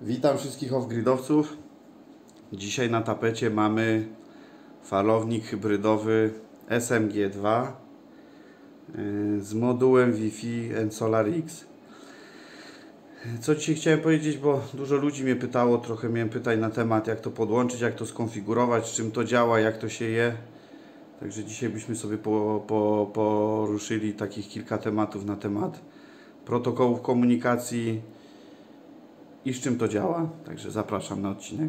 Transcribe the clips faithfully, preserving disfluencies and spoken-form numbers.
Witam wszystkich off-gridowców. Dzisiaj na tapecie mamy falownik hybrydowy S M G dwa z modułem Wi-Fi and SolarX. Co dzisiaj chciałem powiedzieć, bo dużo ludzi mnie pytało, trochę miałem pytań na temat, jak to podłączyć, jak to skonfigurować, czym to działa, jak to się je. Także dzisiaj byśmy sobie po, po, poruszyli takich kilka tematów na temat protokołów komunikacji i z czym to działa. Także zapraszam na odcinek.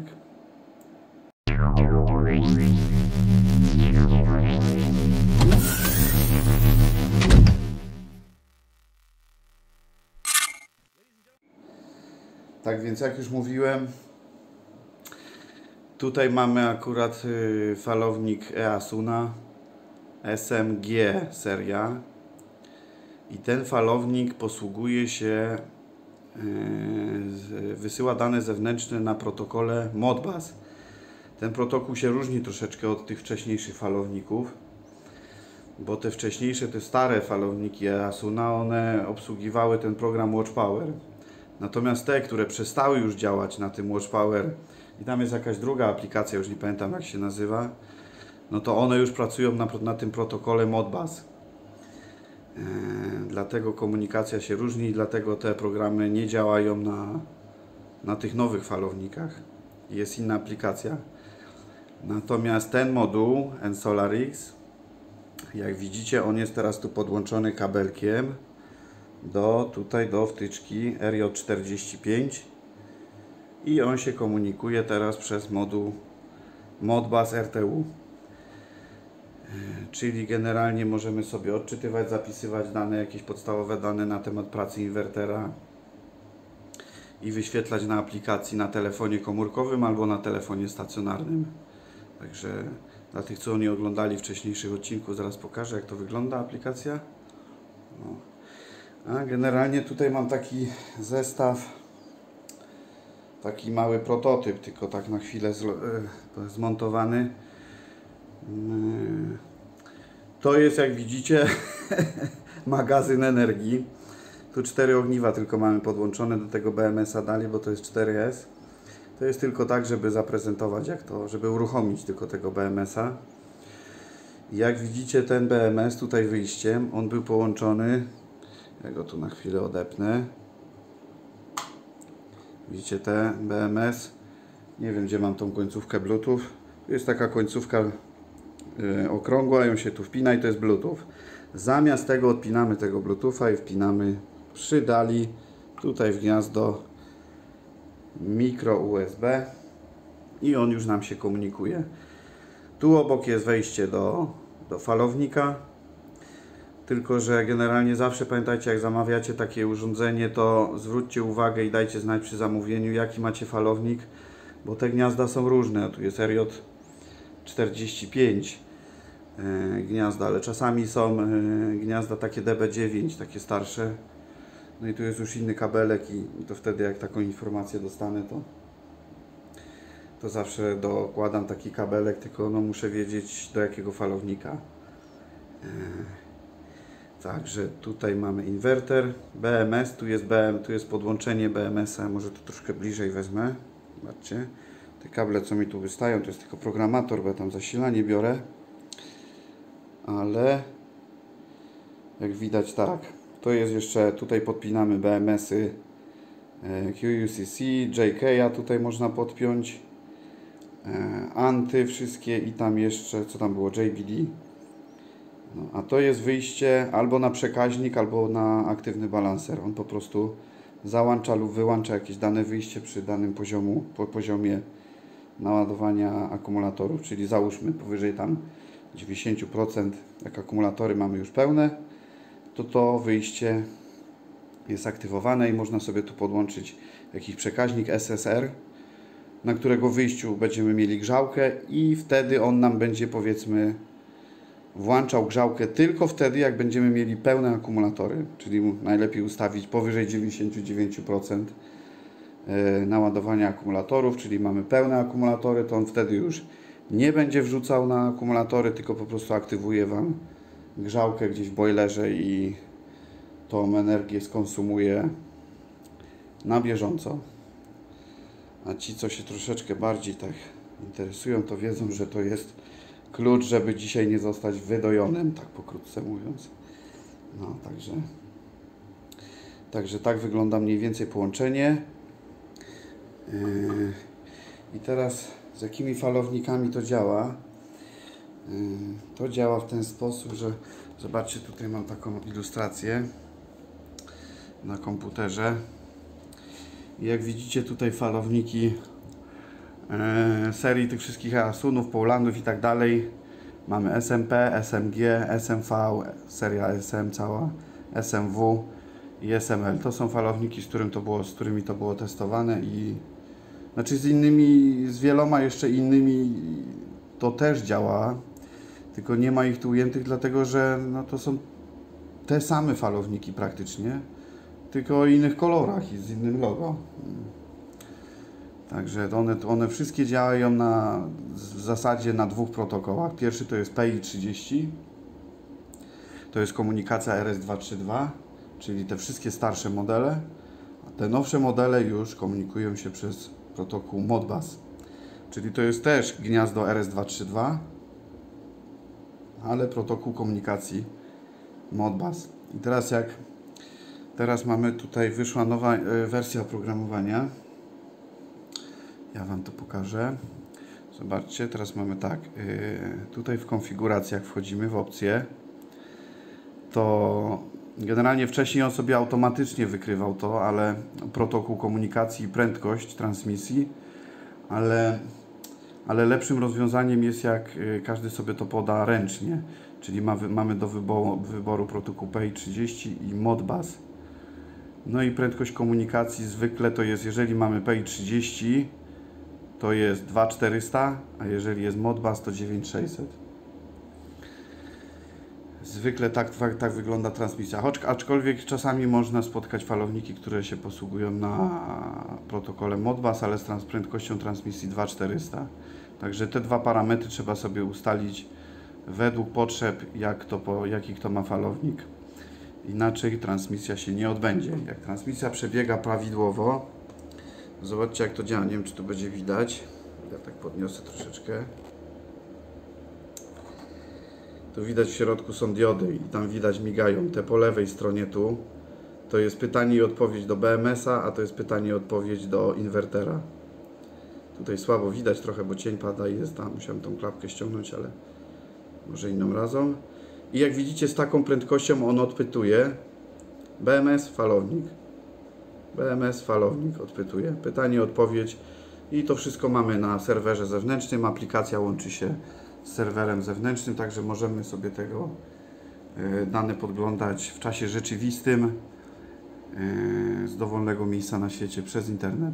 Tak więc, jak już mówiłem, tutaj mamy akurat falownik Easuna S M G seria i ten falownik posługuje się, wysyła dane zewnętrzne na protokole Modbus. Ten protokół się różni troszeczkę od tych wcześniejszych falowników, bo te wcześniejsze, te stare falowniki Easuna, one obsługiwały ten program Watch Power. Natomiast te, które przestały już działać na tym Watch Power i tam jest jakaś druga aplikacja, już nie pamiętam jak się nazywa, no to one już pracują na, na tym protokole Modbus. Yy, dlatego komunikacja się różni, dlatego te programy nie działają na, na tych nowych falownikach. Jest inna aplikacja. Natomiast ten moduł SolarX, jak widzicie, on jest teraz tu podłączony kabelkiem do tutaj do wtyczki R J czterdzieści pięć i on się komunikuje teraz przez moduł Modbus R T U. Czyli generalnie możemy sobie odczytywać, zapisywać dane, jakieś podstawowe dane na temat pracy inwertera i wyświetlać na aplikacji na telefonie komórkowym albo na telefonie stacjonarnym. Także dla tych, co nie oglądali wcześniejszych odcinków, zaraz pokażę, jak to wygląda aplikacja. No. A generalnie tutaj mam taki zestaw, taki mały prototyp, tylko tak na chwilę zmontowany. To jest, jak widzicie, magazyn energii. Tu cztery ogniwa tylko mamy podłączone do tego B M S-a dalej, bo to jest cztery S. To jest tylko tak, żeby zaprezentować, jak to, żeby uruchomić tylko tego B M S-a. Jak widzicie, ten B M S tutaj wyjściem, on był połączony. Ja go tu na chwilę odepnę. Widzicie te B M S. Nie wiem, gdzie mam tą końcówkę Bluetooth. Jest taka końcówka yy, okrągła, ją się tu wpina i to jest Bluetooth. Zamiast tego odpinamy tego Bluetootha i wpinamy przy dali tutaj w gniazdo mikro U S B i on już nam się komunikuje. Tu obok jest wejście do, do falownika. Tylko że generalnie zawsze pamiętajcie, jak zamawiacie takie urządzenie, to zwróćcie uwagę i dajcie znać przy zamówieniu, jaki macie falownik, bo te gniazda są różne. Tu jest R J czterdzieści pięć e, gniazda, ale czasami są e, gniazda takie D B dziewięć, takie starsze. No i tu jest już inny kabelek i, i to wtedy, jak taką informację dostanę, to, to zawsze dokładam taki kabelek, tylko no muszę wiedzieć, do jakiego falownika. E, Także tutaj mamy inwerter, B M S, tu jest B M, tu jest podłączenie B M S-a, może to troszkę bliżej wezmę. Zobaczcie, te kable, co mi tu wystają, to jest tylko programator, bo ja tam zasilanie biorę. Ale jak widać, tak, to jest jeszcze, tutaj podpinamy B M S-y Q U C C, J K, a tutaj można podpiąć anty wszystkie i tam jeszcze, co tam było, J B D. No, a to jest wyjście albo na przekaźnik, albo na aktywny balanser. On po prostu załącza lub wyłącza jakieś dane wyjście przy danym poziomu, po poziomie naładowania akumulatorów, czyli załóżmy powyżej tam dziewięćdziesiąt procent, jak akumulatory mamy już pełne, to to wyjście jest aktywowane i można sobie tu podłączyć jakiś przekaźnik S S R, na którego wyjściu będziemy mieli grzałkę i wtedy on nam będzie, powiedzmy, włączał grzałkę tylko wtedy, jak będziemy mieli pełne akumulatory, czyli najlepiej ustawić powyżej dziewięćdziesiąt dziewięć procent naładowania akumulatorów, czyli mamy pełne akumulatory, to on wtedy już nie będzie wrzucał na akumulatory, tylko po prostu aktywuje Wam grzałkę gdzieś w boilerze i tą energię skonsumuje na bieżąco. A ci, co się troszeczkę bardziej tak interesują, to wiedzą, że to jest klucz, żeby dzisiaj nie zostać wydojonym, tak pokrótce mówiąc. No, także, także tak wygląda mniej więcej połączenie. Yy, I teraz z jakimi falownikami to działa? Yy, to działa w ten sposób, że zobaczcie, tutaj mam taką ilustrację na komputerze. I jak widzicie, tutaj falowniki e, serii tych wszystkich Asunów, Polandów i tak dalej. Mamy S M P, S M G, S M V, seria S M cała, S M W i S M L. To są falowniki, z, którym to było, z którymi to było testowane i znaczy z innymi, z wieloma jeszcze innymi to też działa, tylko nie ma ich tu ujętych, dlatego że no, to są te same falowniki praktycznie, tylko o innych kolorach i z innym logo. Także one, one wszystkie działają na, w zasadzie na dwóch protokołach. Pierwszy to jest P I trzydzieści, to jest komunikacja R S dwieście trzydzieści dwa, czyli te wszystkie starsze modele, a te nowsze modele już komunikują się przez protokół Modbus, czyli to jest też gniazdo R S dwieście trzydzieści dwa, ale protokół komunikacji Modbus. I teraz jak Teraz mamy tutaj, wyszła nowa y, wersja oprogramowania. Ja Wam to pokażę. Zobaczcie, teraz mamy tak. Y, tutaj w konfiguracjach wchodzimy w opcje. To generalnie wcześniej on sobie automatycznie wykrywał to, ale protokół komunikacji i prędkość transmisji, ale, ale lepszym rozwiązaniem jest, jak y, każdy sobie to poda ręcznie. Czyli ma, mamy do wyboru, wyboru protokół P I trzydzieści i Modbus. No i prędkość komunikacji zwykle to jest, jeżeli mamy P I trzydzieści, to jest dwa tysiące czterysta, a jeżeli jest Modbus, to dziewięć tysięcy sześćset. Zwykle tak, tak, tak wygląda transmisja. Choć, aczkolwiek czasami można spotkać falowniki, które się posługują na protokole Modbus, ale z trans prędkością transmisji dwa tysiące czterysta. Także te dwa parametry trzeba sobie ustalić według potrzeb, jak to, jaki kto ma falownik. Inaczej transmisja się nie odbędzie. Jak transmisja przebiega prawidłowo, zobaczcie, jak to działa. Nie wiem, czy tu będzie widać. Ja tak podniosę troszeczkę. Tu widać, w środku są diody i tam widać, migają. Te po lewej stronie tu to jest pytanie i odpowiedź do B M S-a, a to jest pytanie i odpowiedź do inwertera. Tutaj słabo widać trochę, bo cień pada i jest tam. Musiałem tą klapkę ściągnąć, ale może inną razą. I jak widzicie, z taką prędkością on odpytuje. B M S, falownik. B M S, falownik odpytuje. Pytanie, odpowiedź. I to wszystko mamy na serwerze zewnętrznym. Aplikacja łączy się z serwerem zewnętrznym, także możemy sobie tego y, dane podglądać w czasie rzeczywistym y, z dowolnego miejsca na świecie przez internet.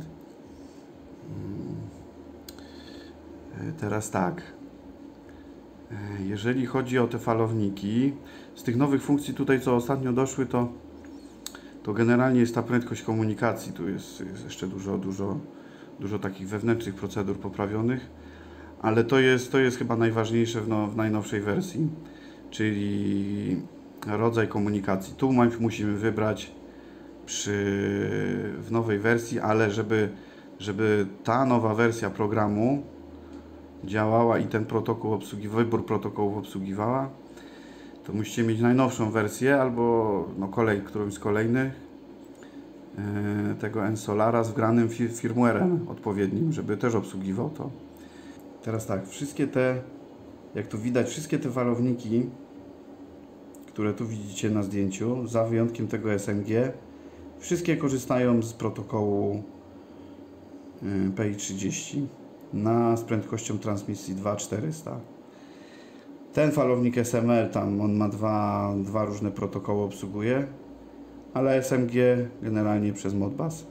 Y, teraz tak. Jeżeli chodzi o te falowniki, z tych nowych funkcji tutaj, co ostatnio doszły, to, to generalnie jest ta prędkość komunikacji. Tu jest, jest jeszcze dużo, dużo, dużo takich wewnętrznych procedur poprawionych, ale to jest, to jest chyba najważniejsze w, no, w najnowszej wersji, czyli rodzaj komunikacji. Tu musimy wybrać przy, w nowej wersji, ale żeby, żeby ta nowa wersja programu działała i ten protokół obsługi, wybór protokołów obsługiwała, to musicie mieć najnowszą wersję albo no, kolej, którąś z kolejnych yy, tego Ensolara z wgranym fir firmware'em odpowiednim, żeby też obsługiwał to. Teraz tak, wszystkie te, jak tu widać, wszystkie te falowniki, które tu widzicie na zdjęciu, za wyjątkiem tego S M G, wszystkie korzystają z protokołu yy, P I trzydzieści. Na, z prędkością transmisji dwa tysiące czterysta. Ten falownik S M L, tam on ma dwa, dwa różne protokoły, obsługuje, ale S M G generalnie przez Modbus.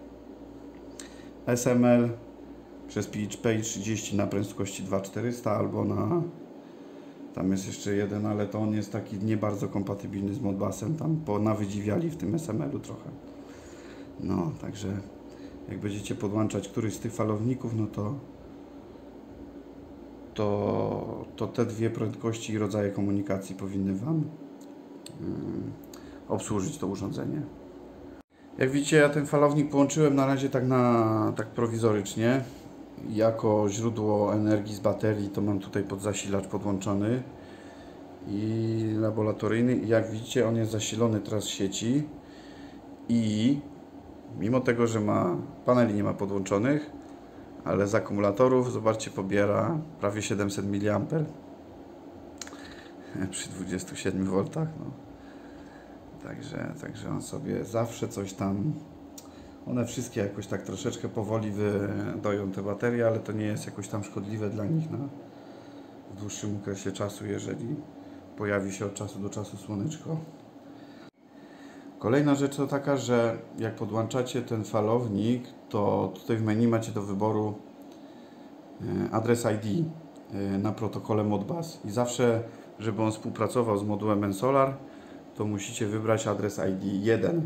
S M L przez P I trzydzieści na prędkości dwa tysiące czterysta albo na, tam jest jeszcze jeden, ale to on jest taki nie bardzo kompatybilny z Modbusem, tam ponawydziwiali w tym S M L-u trochę. No, także jak będziecie podłączać któryś z tych falowników, no to To, to te dwie prędkości i rodzaje komunikacji powinny Wam yy, obsłużyć to urządzenie. Jak widzicie, ja ten falownik połączyłem na razie tak na tak prowizorycznie. Jako źródło energii z baterii to mam tutaj pod zasilacz podłączony i laboratoryjny. I jak widzicie, on jest zasilony teraz z sieci i mimo tego, że ma paneli nie ma podłączonych, ale z akumulatorów, zobaczcie, pobiera prawie siedemset miliamperów przy dwudziestu siedmiu woltach. No. Także, także on sobie zawsze coś tam, one wszystkie jakoś tak troszeczkę powoli wydoją te baterie, ale to nie jest jakoś tam szkodliwe dla nich na w dłuższym okresie czasu, jeżeli pojawi się od czasu do czasu słoneczko. Kolejna rzecz to taka, że jak podłączacie ten falownik, to tutaj w menu macie do wyboru adres I D na protokole Modbus i zawsze, żeby on współpracował z modułem Ensolar, to musicie wybrać adres I D jeden,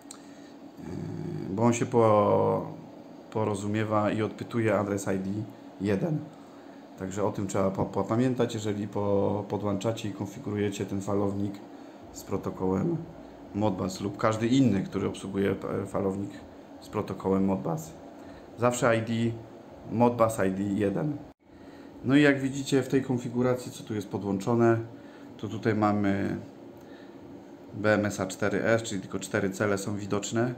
bo on się po, porozumiewa i odpytuje adres I D jeden. Także o tym trzeba pamiętać, jeżeli po, podłączacie i konfigurujecie ten falownik z protokołem Modbus lub każdy inny, który obsługuje falownik z protokołem Modbus. Zawsze I D Modbus I D jeden. No i jak widzicie w tej konfiguracji, co tu jest podłączone, to tutaj mamy B M S A cztery S, czyli tylko cztery cele są widoczne.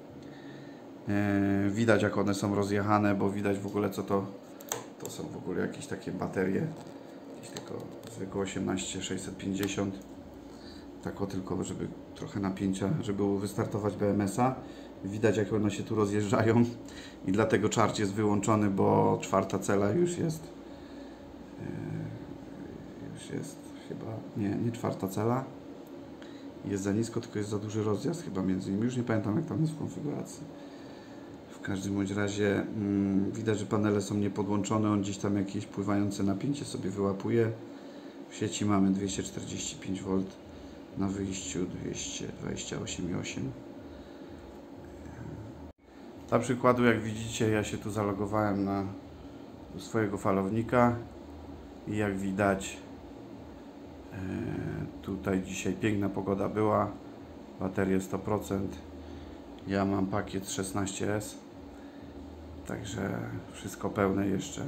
Yy, widać, jak one są rozjechane, bo widać w ogóle, co to to są w ogóle jakieś takie baterie, jakieś tylko zwykłe osiemnaście sześćset pięćdziesiąt, tak o tylko, żeby trochę napięcia, żeby wystartować B M S a. Widać, jak one się tu rozjeżdżają i dlatego charge jest wyłączony, bo czwarta cela już jest yy, już jest chyba, nie, nie czwarta cela, jest za nisko, tylko jest za duży rozjazd chyba między nimi, już nie pamiętam, jak tam jest w konfiguracji. W każdym bądź razie mm, widać, że panele są niepodłączone, on gdzieś tam jakieś pływające napięcie sobie wyłapuje. W sieci mamy dwieście czterdzieści pięć woltów, na wyjściu dwieście dwadzieścia osiem przecinek osiem. Dla przykładu, jak widzicie, ja się tu zalogowałem na do swojego falownika i jak widać, e, tutaj dzisiaj piękna pogoda była, baterie sto procent, ja mam pakiet szesnaście S, także wszystko pełne jeszcze.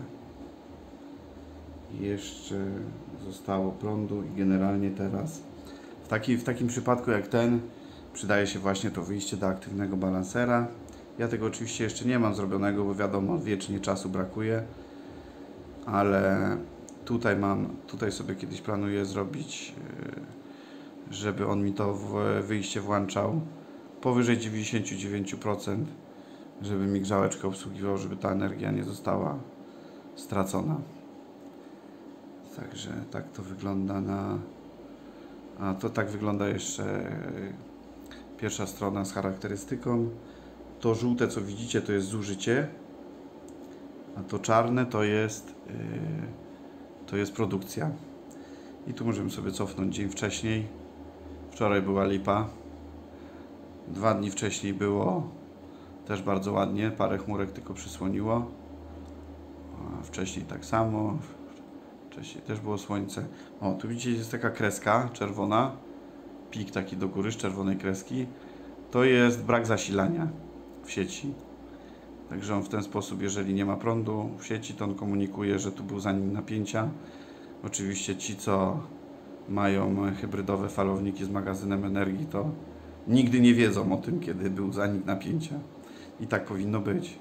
Jeszcze zostało prądu i generalnie teraz w, taki, w takim przypadku jak ten przydaje się właśnie to wyjście do aktywnego balansera. Ja tego oczywiście jeszcze nie mam zrobionego, bo wiadomo, wiecznie czasu brakuje, ale tutaj mam, tutaj sobie kiedyś planuję zrobić, żeby on mi to wyjście włączał powyżej dziewięćdziesiąt dziewięć procent, żeby mi grzałeczkę obsługiwał, żeby ta energia nie została stracona. Także tak to wygląda na... A to tak wygląda jeszcze pierwsza strona z charakterystyką. To żółte, co widzicie, to jest zużycie, a to czarne to jest, yy, to jest produkcja. I tu możemy sobie cofnąć dzień wcześniej. Wczoraj była lipa. Dwa dni wcześniej było też bardzo ładnie, parę chmurek tylko przysłoniło. A wcześniej tak samo. Wcześniej też było słońce. O, tu widzicie, jest taka kreska czerwona. Pik taki do góry z czerwonej kreski. To jest brak zasilania w sieci. Także on w ten sposób, jeżeli nie ma prądu w sieci, to on komunikuje, że tu był zanik napięcia. Oczywiście ci, co mają hybrydowe falowniki z magazynem energii, to nigdy nie wiedzą o tym, kiedy był zanik napięcia. I tak powinno być.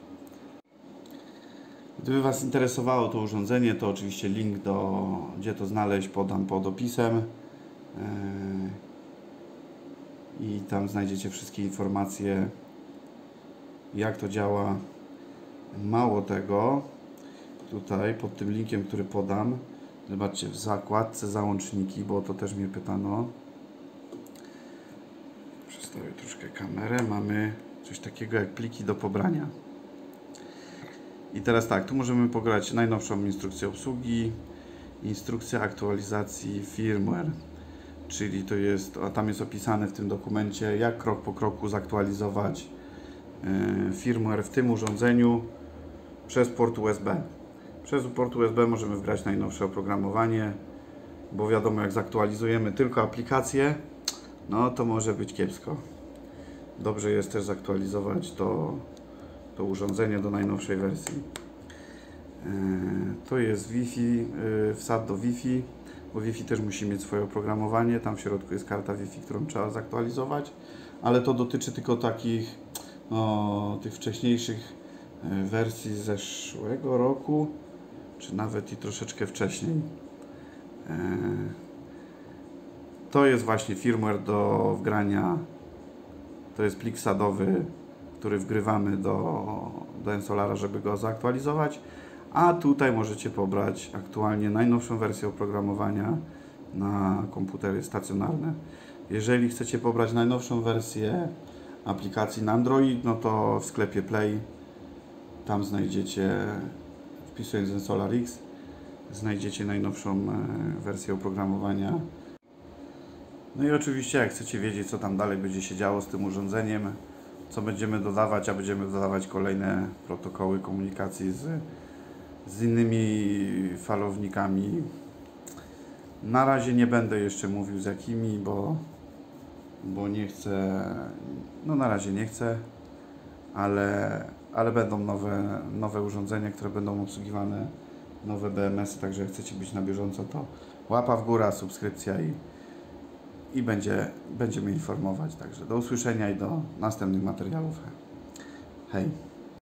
Gdyby Was interesowało to urządzenie, to oczywiście link do, gdzie to znaleźć, podam pod opisem. I tam znajdziecie wszystkie informacje, jak to działa. Mało tego, tutaj pod tym linkiem, który podam, zobaczcie, w zakładce załączniki, bo o to też mnie pytano. Przestawię troszkę kamerę. Mamy coś takiego jak pliki do pobrania. I teraz tak, tu możemy pobrać najnowszą instrukcję obsługi, instrukcję aktualizacji firmware, czyli to jest, a tam jest opisane w tym dokumencie, jak krok po kroku zaktualizować yy, firmware w tym urządzeniu przez port U S B. Przez port U S B możemy wybrać najnowsze oprogramowanie, bo wiadomo, jak zaktualizujemy tylko aplikację, no to może być kiepsko. dobrze jest też zaktualizować to, to urządzenie do najnowszej wersji. To jest Wi-Fi, wsad do Wi-Fi, bo Wi-Fi też musi mieć swoje oprogramowanie. Tam w środku jest karta Wi-Fi, którą trzeba zaktualizować, ale to dotyczy tylko takich, no, tych wcześniejszych wersji z zeszłego roku, czy nawet i troszeczkę wcześniej. To jest właśnie firmware do wgrania, to jest plik wsadowy, który wgrywamy do, do Ensolara, żeby go zaktualizować. A tutaj możecie pobrać aktualnie najnowszą wersję oprogramowania na komputery stacjonarne. Jeżeli chcecie pobrać najnowszą wersję aplikacji na Android, no to w sklepie Play, tam znajdziecie, wpisując Ensolar X, znajdziecie najnowszą wersję oprogramowania. No i oczywiście, jak chcecie wiedzieć, co tam dalej będzie się działo z tym urządzeniem, co będziemy dodawać, a będziemy dodawać kolejne protokoły komunikacji z z innymi falownikami. Na razie nie będę jeszcze mówił z jakimi, bo, bo nie chcę, no na razie nie chcę, ale, ale będą nowe, nowe urządzenia, które będą obsługiwane, nowe B M S y, także jak chcecie być na bieżąco, to łapa w górę, subskrypcja i, i będzie, będziemy informować. Także do usłyszenia i do następnych materiałów. Hej!